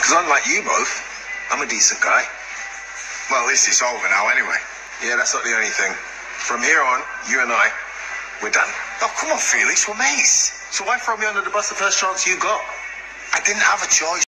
Because unlike you both, I'm a decent guy. Well, at least it's over now anyway. Yeah, that's not the only thing. From here on, you and I, we're done. Oh, come on, Felix, we're mates. So why throw me under the bus the first chance you got? I didn't have a choice.